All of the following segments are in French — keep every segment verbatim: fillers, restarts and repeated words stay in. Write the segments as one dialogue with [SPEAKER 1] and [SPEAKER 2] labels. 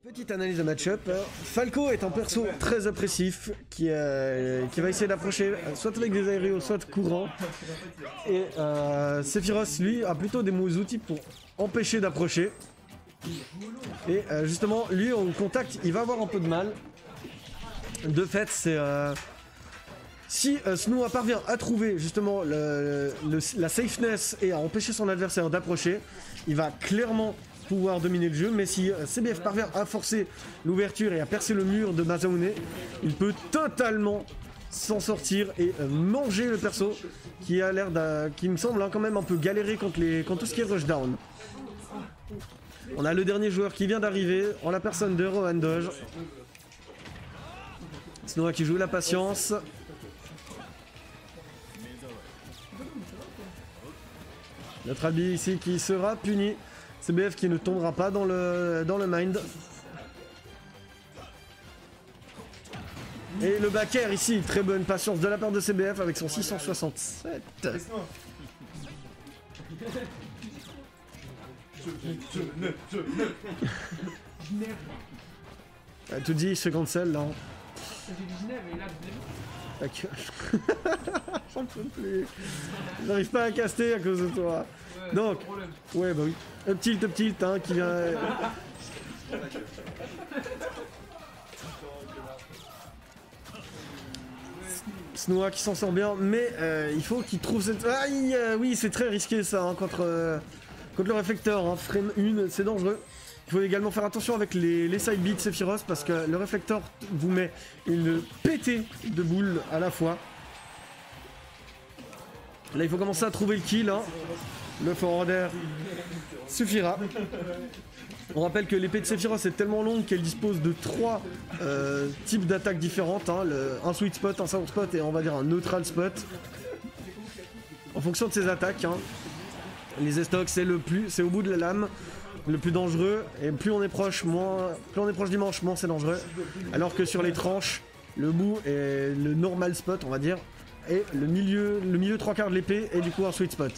[SPEAKER 1] Petite analyse de match-up. Falco est un perso très oppressif qui, euh, qui va essayer d'approcher soit avec des aérios, soit courant. Et euh, Sephiroth, lui, a plutôt des outils pour empêcher d'approcher. Et euh, justement, lui, en contact, il va avoir un peu de mal. De fait, c'est... Euh, si euh, Snowa parvient à trouver justement le, le, la safeness et à empêcher son adversaire d'approcher, il va clairement pouvoir dominer le jeu. Mais si euh, C B F parvient à forcer l'ouverture et à percer le mur de Masaune, il peut totalement s'en sortir et euh, manger le perso qui a l'air d'un, qui me semble hein, quand même un peu galérer contre, les, contre tout ce qui est rushdown. On a le dernier joueur qui vient d'arriver en la personne de Rohan Doge. Snowa qui joue la patience. Notre Albi ici qui sera puni. C B F qui ne tombera pas dans le, dans le mind. Et le backer ici, très bonne patience de la part de C B F avec son six cent soixante-sept. Ah, tout dit, se cancel là. J'en peux plus. J'arrive pas à caster à cause de toi. Ouais, donc, ouais bah oui. Up tilt, up tilt, hein, qui vient. Snowa qui s'en sort bien, mais euh, il faut qu'il trouve cette. Aïe, euh, oui, c'est très risqué ça, hein, contre, euh, contre le réflecteur. Hein. Frame un, c'est dangereux. Il faut également faire attention avec les, les side beats Sephiroth parce que le réflecteur vous met une pétée de boules à la fois. Là, il faut commencer à trouver le kill. Hein. Le forwarder suffira. On rappelle que l'épée de Sephiroth est tellement longue qu'elle dispose de trois euh, types d'attaques différentes. Hein. Le, un sweet spot, un sour spot et on va dire un neutral spot. En fonction de ses attaques. Hein. Les estocs, c'est le plus, c'est au bout de la lame. Le plus dangereux, et plus on est proche, moins, plus on est proche du manche, moins c'est dangereux. Alors que sur les tranches, le bout est le normal spot, on va dire, et le milieu, le milieu trois quarts de l'épée est du coup un sweet spot.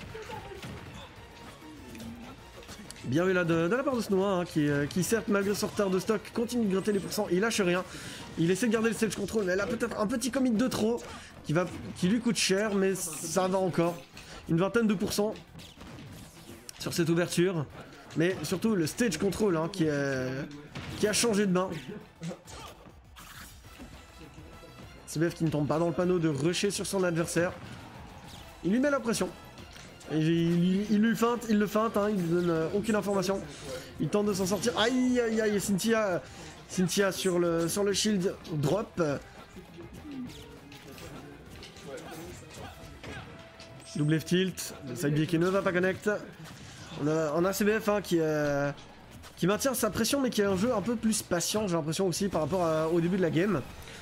[SPEAKER 1] Bien vu là de, de la part de Snowa, hein, qui, euh, qui certes malgré son retard de stock continue de gratter les pourcents, il lâche rien. Il essaie de garder le stage control, mais elle a peut-être un petit commit de trop qui, va, qui lui coûte cher, mais ça va encore. Une vingtaine de pourcents sur cette ouverture. Mais surtout le stage control hein, qui, est... qui a changé de main. C B F qui ne tombe pas dans le panneau de rusher sur son adversaire. Il lui met la pression. Et il, il lui feinte, il le feinte, hein, il lui donne euh, aucune information. Il tente de s'en sortir. Aïe aïe aïe, Cynthia, Cynthia sur le, sur le shield drop. Double F tilt, le side B qui ne va pas connect. On a, on a C B F hein, qui, euh, qui maintient sa pression mais qui a un jeu un peu plus patient j'ai l'impression aussi par rapport à, au début de la game.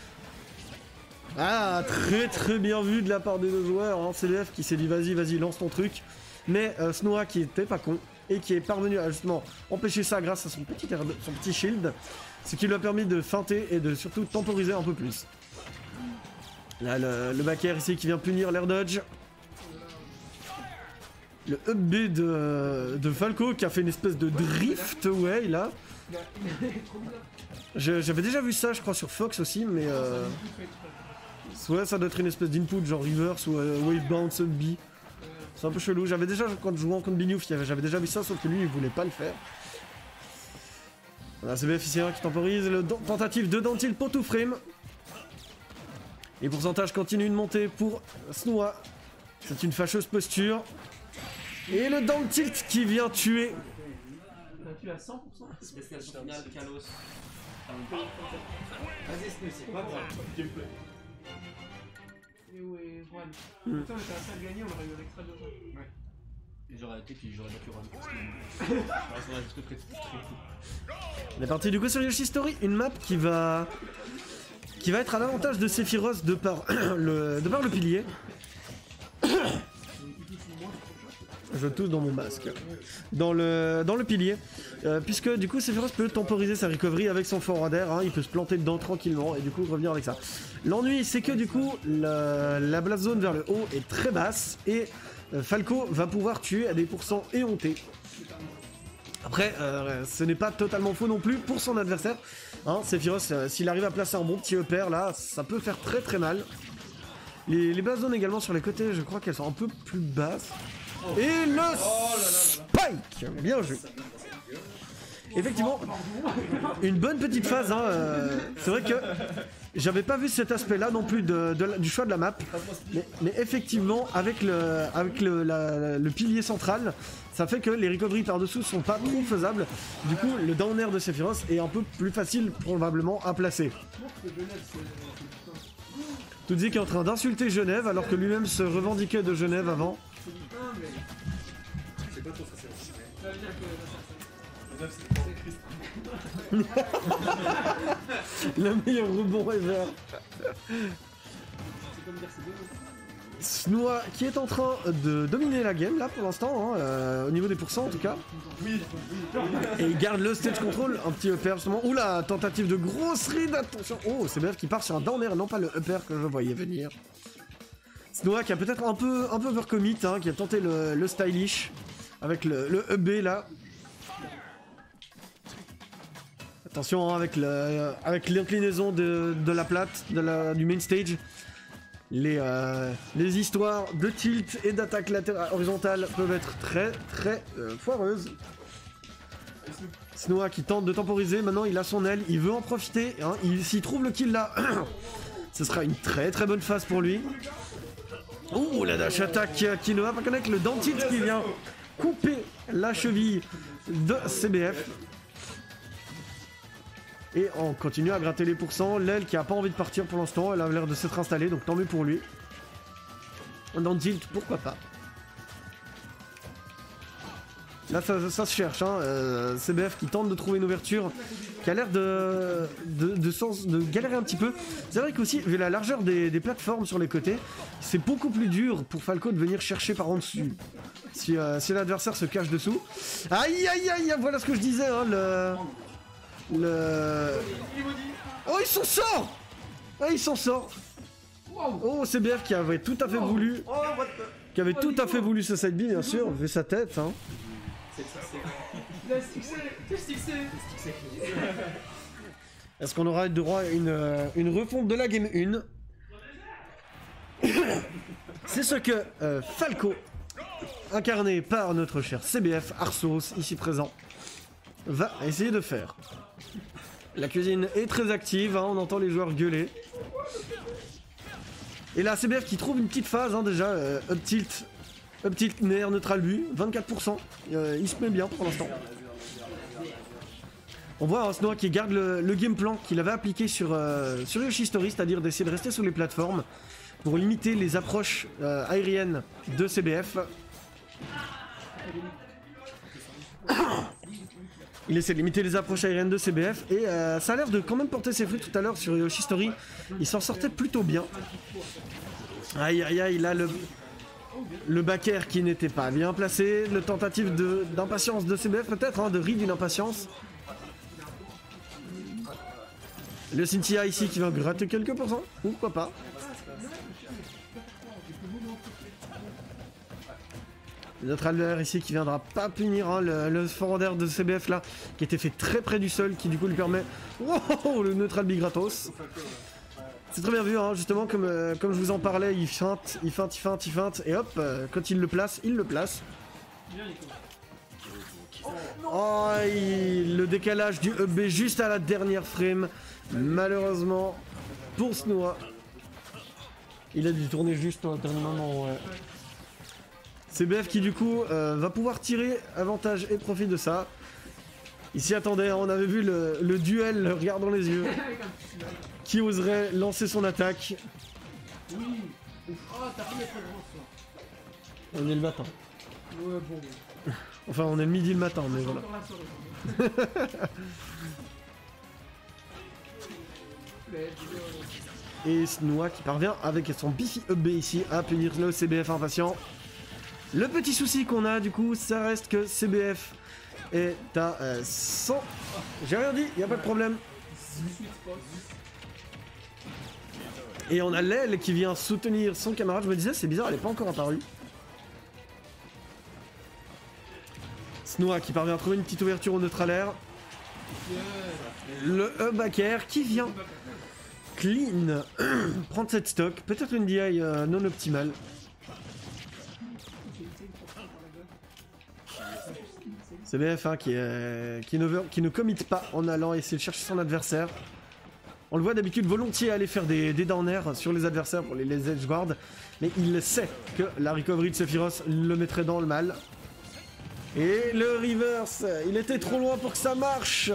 [SPEAKER 1] Ah très très bien vu de la part des deux joueurs, hein, C B F qui s'est dit vas-y vas-y lance ton truc. Mais euh, Snowa qui était pas con et qui est parvenu à justement empêcher ça grâce à son petit, son petit shield. Ce qui lui a permis de feinter et de surtout temporiser un peu plus. Là le, le backer ici qui vient punir l'air dodge. Le up B de, de Falco qui a fait une espèce de drift away là. J'avais déjà vu ça je crois sur Fox aussi mais euh... ouais ça doit être une espèce d'input genre reverse ou euh, wave bounce up B. C'est un peu chelou, j'avais déjà quand je jouais en contre Binouf j'avais déjà vu ça sauf que lui il voulait pas le faire. On a C B F ici hein, qui temporise, le tentative de down tilt pour tout frame. Les pourcentages continuent de monter pour Snowa. C'est une fâcheuse posture. Et le down tilt qui vient tuer.
[SPEAKER 2] Tu as cent pour cent. Spécialisation finale, Kalos. Vas-y, c'est pas grave. Gameplay. Et où est Juan? Putain, on était à ça de gagner, on aurait eu un extra de temps. Ouais. Et j'aurais arrêté, puis j'aurais battu Juan.
[SPEAKER 1] On est parti du coup sur Yoshi Story, une map qui va. qui va être à l'avantage de Sephiroth de par le, de par le pilier. Je tousse dans mon masque. Dans le, dans le pilier. Euh, puisque du coup Sephiroth peut temporiser sa recovery avec son forwarder. Hein, il peut se planter dedans tranquillement et du coup revenir avec ça. L'ennui c'est que du coup la, la blast zone vers le haut est très basse. Et euh, Falco va pouvoir tuer à des pourcents éhontés. Après, euh, ce n'est pas totalement faux non plus pour son adversaire. Hein, Sephiroth, euh, s'il arrive à placer un bon petit E P R là, ça peut faire très très mal. Les, les basses zones également sur les côtés, je crois qu'elles sont un peu plus basses. Oh. Et le oh là là là. Spike, bien joué. Effectivement, une bonne petite phase. Hein, euh, c'est vrai que j'avais pas vu cet aspect-là non plus de, de, du choix de la map, mais, mais effectivement, avec le, avec le, la, le pilier central, ça fait que les recoveries par-dessous sont pas trop faisables. Du coup, le down air de Sephiroth est un peu plus facile probablement à placer. Tootsie qui est en train d'insulter Genève alors que lui-même se revendiquait de Genève avant. C'est pas trop facile. Le meilleur rebond ever. Snoa qui est en train de dominer la game là pour l'instant, hein, euh, au niveau des pourcents en tout cas. Et il garde le stage control, un petit upper justement. Oula, tentative de grosse read, attention. Oh, c'est B F qui part sur un down air, non pas le upper que je voyais venir. Snoa qui a peut-être un peu, un peu overcommit, hein, qui a tenté le, le stylish avec le, le E B là. Attention hein, avec le, avec l'inclinaison de, de la plate, de la, du main stage. Les, euh, les histoires de tilt et d'attaque latérale horizontale peuvent être très très euh, foireuses. Snoa qui tente de temporiser, maintenant il a son aile, il veut en profiter, hein, il s'y trouve le kill là. Ce sera une très très bonne phase pour lui. Ouh, la dash attaque qui ne va pas connaître le down tilt qui vient couper la cheville de C B F. Et on continue à gratter les pourcents. L'aile qui a pas envie de partir pour l'instant, elle a l'air de s'être installée, donc tant mieux pour lui. Dans le tilt, pourquoi pas. Là, ça, ça se cherche. Hein. Euh, C B F qui tente de trouver une ouverture, qui a l'air de, de, de, sens, de galérer un petit peu. C'est vrai qu'aussi, vu la largeur des, des plateformes sur les côtés, c'est beaucoup plus dur pour Falco de venir chercher par en dessus. Si, euh, si l'adversaire se cache dessous. Aïe, aïe, aïe, voilà ce que je disais. Hein, le... Le... Oh, il s'en sort. Ah, il s'en sort. Oh, C B F qui avait tout à fait voulu... Qui avait tout à fait voulu ce side B, bien sûr, vu sa tête. Hein. Est-ce qu'on aura droit à une, une refonte de la game un? C'est ce que euh, Falco, incarné par notre cher C B F, Arsos, ici présent, va essayer de faire. La cuisine est très active, hein, on entend les joueurs gueuler. Et là, C B F qui trouve une petite phase, hein, déjà, euh, up tilt, up tilt, nair, neutral but, vingt-quatre pour cent, euh, il se met bien pour l'instant. On voit un Snoa qui garde le, le game plan qu'il avait appliqué sur, euh, sur Yoshi Story, c'est-à-dire d'essayer de rester sur les plateformes pour limiter les approches euh, aériennes de C B F. Il essaie de limiter les approches aériennes de C B F et euh, ça a l'air de quand même porter ses fruits tout à l'heure sur Yoshi Story. Il s'en sortait plutôt bien. Aïe aïe aïe, là le, le back air qui n'était pas bien placé. Le tentative d'impatience de, de C B F peut-être, hein, de read une impatience. Le Cynthia ici qui va gratter quelques pourcents, pourquoi pas. Notre Albert ici qui viendra pas punir hein, le, le forward air de C B F là, qui était fait très près du sol, qui du coup lui permet... Wow, le neutral big gratos. C'est très bien vu, hein, justement, comme, euh, comme je vous en parlais, il feinte, il feinte, il feinte, il feinte, et hop, euh, quand il le place, il le place. Oh, il, le décalage du E B juste à la dernière frame, malheureusement, pour Snoa. Il a dû tourner juste au dernier moment, ouais. C B F qui du coup euh, va pouvoir tirer avantage et profit de ça. Il s'y attendait, on avait vu le, le duel, le regard dans les yeux. Qui oserait lancer son attaque?
[SPEAKER 2] Oui. Oh, t'as pris les très grands soir.
[SPEAKER 1] On est le matin.
[SPEAKER 2] Ouais, bon.
[SPEAKER 1] Enfin, on est le midi le matin, mais voilà. Et Snoa qui parvient avec son bifi E B ici à punir le C B F impatient. Le petit souci qu'on a du coup, ça reste que C B F est à euh, cent... J'ai rien dit, y a pas de problème. Et on a l'aile qui vient soutenir son camarade. Je me disais, c'est bizarre, elle est pas encore apparue. Snoa qui parvient à trouver une petite ouverture au neutral air. Le up back air qui vient clean prendre cette stock. Peut-être une D I euh, non optimale. C'est B F hein, qui, euh, qui, ne veut, qui ne commit pas en allant essayer de chercher son adversaire. On le voit d'habitude volontiers aller faire des, des down air sur les adversaires pour les, les edge guard. Mais il sait que la recovery de Sephiroth le mettrait dans le mal. Et le reverse, il était trop loin pour que ça marche.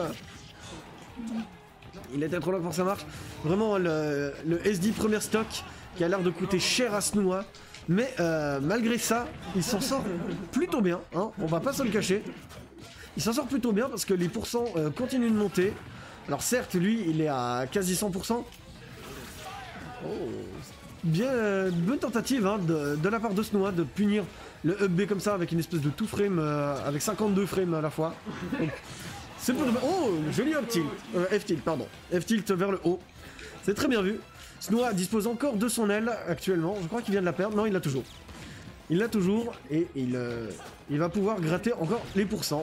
[SPEAKER 1] Il était trop loin pour que ça marche. Vraiment le, le S D premier stock qui a l'air de coûter cher à Snoa. Mais euh, malgré ça, il s'en sort plutôt bien, hein, on va pas se le cacher. Il s'en sort plutôt bien parce que les pourcents euh, continuent de monter. Alors certes, lui, il est à quasi cent pour cent. Oh, bien, euh, bonne tentative hein, de, de la part de Snoa de punir le up B comme ça avec une espèce de two frame, euh, avec cinquante-deux frames à la fois. C'est pour... Oh, joli up tilt, euh, F tilt, pardon. F tilt vers le haut. C'est très bien vu. Snoa dispose encore de son aile actuellement. Je crois qu'il vient de la perdre. Non, il l'a toujours. Il l'a toujours et il, euh, il va pouvoir gratter encore les pourcents.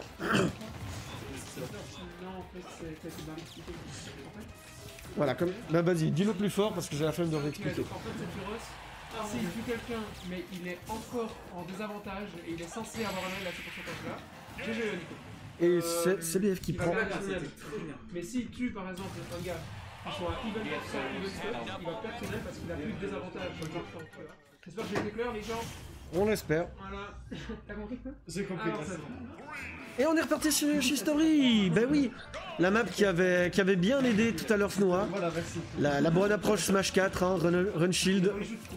[SPEAKER 1] Voilà, comme... Bah vas-y, dis-le plus fort parce que j'ai la flemme de réexpliquer.
[SPEAKER 2] En fait, Sephiroth, s'il tue quelqu'un, mais il est encore en désavantage et il est censé avoir un aile à ce pourcentage-là, G G Nico.
[SPEAKER 1] Et
[SPEAKER 2] Euh,
[SPEAKER 1] c'est B F qui prend.
[SPEAKER 2] Mais s'il tue par exemple un gars qui soit even percent, even stop, il va perdre son aile parce qu'il a plus de désavantage sur le marchand. J'espère que j'ai été clair les gens.
[SPEAKER 1] On l'espère.
[SPEAKER 2] Voilà. T'as compris quoi?
[SPEAKER 3] J'ai compris.
[SPEAKER 2] Alors, c'est bon.
[SPEAKER 1] Et on est reparti sur Yoshi-Story. Ben oui, la map qui avait, qui avait bien aidé tout à l'heure Snoa.
[SPEAKER 3] Voilà, merci.
[SPEAKER 1] La, la bonne approche Smash quatre, hein, run, run shield.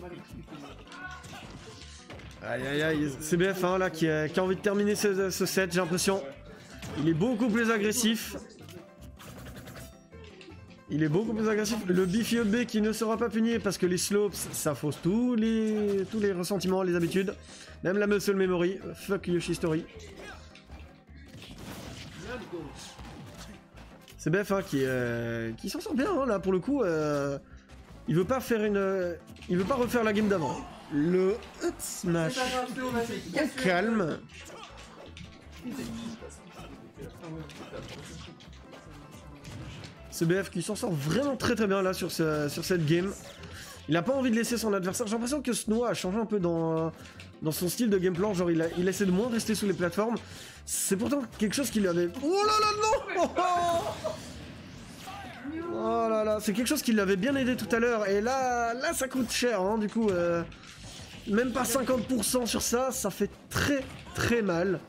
[SPEAKER 1] Aïe aïe aïe, c'est B F hein, là qui a, qui a envie de terminer ce, ce set, j'ai l'impression. Il est beaucoup plus agressif. Il est beaucoup plus agressif. Le Biffy B qui ne sera pas puni parce que les slopes, ça fausse tous les, tous les ressentiments, les habitudes. Même la muscle memory. Fuck Yoshi-Story. C'est B F hein, qui, euh, qui s'en sort bien hein, là pour le coup. Euh, il veut pas faire une, il veut pas refaire la game d'avant. Le up smash. Calme. C'est B F qui s'en sort vraiment très très bien là sur, ce, sur cette game. Il a pas envie de laisser son adversaire. J'ai l'impression que Snoa a changé un peu dans, dans son style de game plan. Genre il, a, il essaie de moins rester sous les plateformes. C'est pourtant quelque chose qui lui avait... Oh là là non oh, oh oh là là, c'est quelque chose qui l'avait bien aidé tout à l'heure. Et là, là ça coûte cher hein, du coup. Euh, même pas cinquante pour cent sur ça, ça fait très très mal.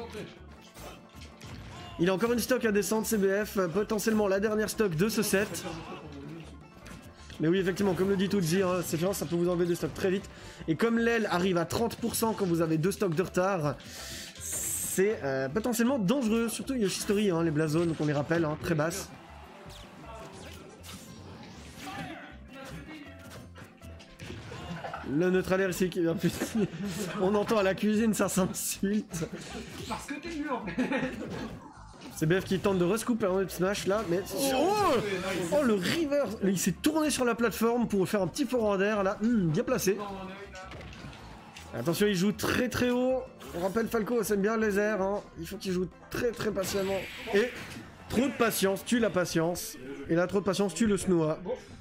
[SPEAKER 1] Il a encore une stock à descendre, C B F, potentiellement la dernière stock de ce set. Mais oui, effectivement, comme le dit Tootzy, hein, Sephiroth, ça peut vous enlever des stocks très vite. Et comme l'aile arrive à trente pour cent quand vous avez deux stocks de retard, c'est euh, potentiellement dangereux. Surtout Yoshi-Story, hein, les blazones, qu'on les rappelle, hein, très basses. Le neutral air ici qui vient plus. On entend à la cuisine, ça s'insulte.
[SPEAKER 2] Parce que t'es mûr.
[SPEAKER 1] C'est B F qui tente de rescouper un web smash là, mais... Oh, oh le river. Il s'est tourné sur la plateforme pour faire un petit forward air là, mmh, bien placé. Attention, il joue très très haut. On rappelle Falco, c'est bien les airs, hein. Il faut qu'il joue très très patiemment. Et trop de patience tue la patience. Et là, trop de patience tue le Snoa.